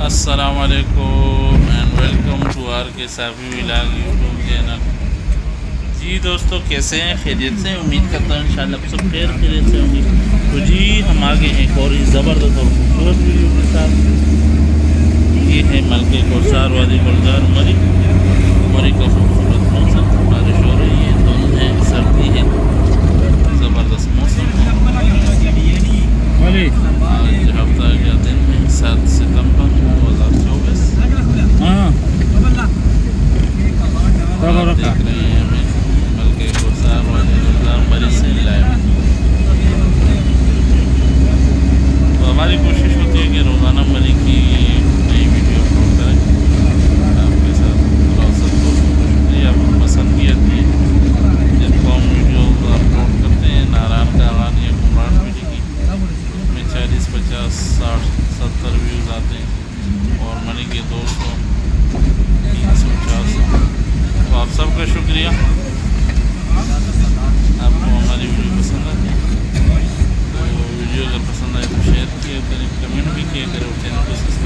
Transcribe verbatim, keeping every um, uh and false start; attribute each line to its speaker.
Speaker 1: अस्सलाम वालेकुम and welcome to R K Safi vlog YouTube channel. जी दोस्तों, कैसे हैं? खैरियत से? उम्मीद करता हूँ इंशाल्लाह सब खैर खैरियत से होंगे। तो जी हम आगे हैं एक और ही ज़बरदस्त और खूबसूरत वीडियो के साथ। ये है मलके कौसार वादी गुलजार मरी मरी का खूबसूरत मौसम। बारिश हो रही है, दोनों है, सर्दी है, ज़बरदस्त मौसम है। आज हफ्ता का दिन है सात सितंबर दो हज़ार चौबीस। हाँ देख रहे हैं हमें मलके कौसार वादी गुलजार मरी से लाइव। तो हमारी कोशिश होती है कि रोज़ाना मरी की नई वीडियो अपलोड करें आपके साथ। बहुत शुक्रिया, पसंद की आती है जिनको हम वीडियो अपलोड करते हैं। नारायण का आगान या कुमरान वीडियो की उसमें चालीस पचास साठ सत्तर व्यूज़ आते हैं और मनी के दो सौ तीन सौ चार सौ। तो आप सबका शुक्रिया। आपको हमारी वीडियो पसंद आती है तो वीडियो अगर पसंद आए तो शेयर किया करें, कमेंट भी किया करें और चैनल को